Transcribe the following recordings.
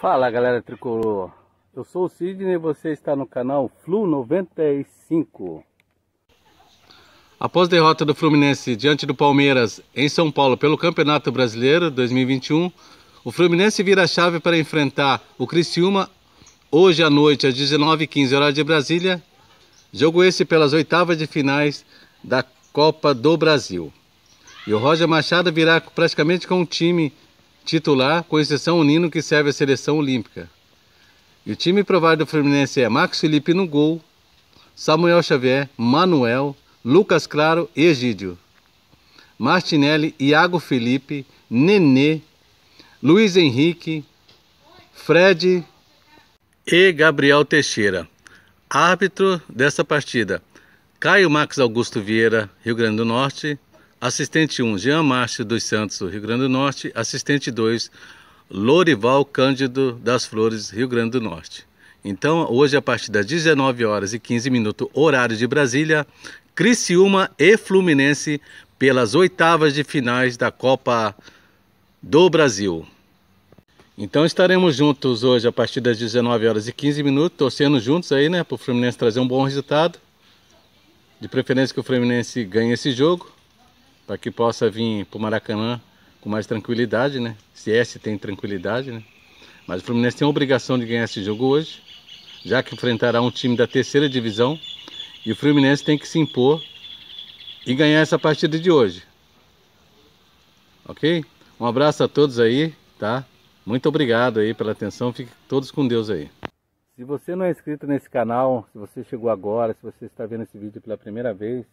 Fala galera tricolor, eu sou o Sidney e você está no canal Flu 95. Após a derrota do Fluminense diante do Palmeiras em São Paulo pelo Campeonato Brasileiro 2021, o Fluminense vira a chave para enfrentar o Criciúma hoje à noite às 19h15 horário de Brasília, jogo esse pelas oitavas de finais da Copa do Brasil. E o Roger Machado virá praticamente com o time titular, com exceção o Nino, que serve a seleção olímpica. E o time provável do Fluminense é Marcos Felipe no gol, Samuel Xavier, Manuel, Lucas Claro e Egídio, Martinelli, Iago Felipe, Nenê, Luiz Henrique, Fred e Gabriel Teixeira. Árbitro dessa partida: Caio Max Augusto Vieira, Rio Grande do Norte. Assistente 1, Jean Márcio dos Santos, Rio Grande do Norte. Assistente 2, Lorival Cândido das Flores, Rio Grande do Norte. Então, hoje, a partir das 19h15, horário de Brasília, Criciúma e Fluminense pelas oitavas de finais da Copa do Brasil. Então, estaremos juntos hoje a partir das 19h15, torcendo juntos aí, né, para o Fluminense trazer um bom resultado. De preferência que o Fluminense ganhe esse jogo, para que possa vir para o Maracanã com mais tranquilidade, né? Se tem tranquilidade, né? Mas o Fluminense tem a obrigação de ganhar esse jogo hoje, já que enfrentará um time da terceira divisão, e o Fluminense tem que se impor e ganhar essa partida de hoje. Ok? Um abraço a todos aí, tá? Muito obrigado aí pela atenção, fiquem todos com Deus aí. Se você não é inscrito nesse canal, se você chegou agora, se você está vendo esse vídeo pela primeira vez,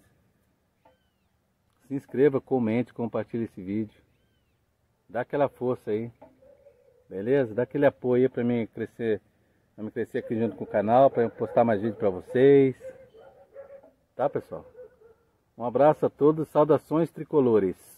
se inscreva, comente, compartilhe esse vídeo. Dá aquela força aí, beleza? Dá aquele apoio aí para mim crescer aqui junto com o canal, para eu postar mais vídeos para vocês. Tá, pessoal? Um abraço a todos, saudações tricolores.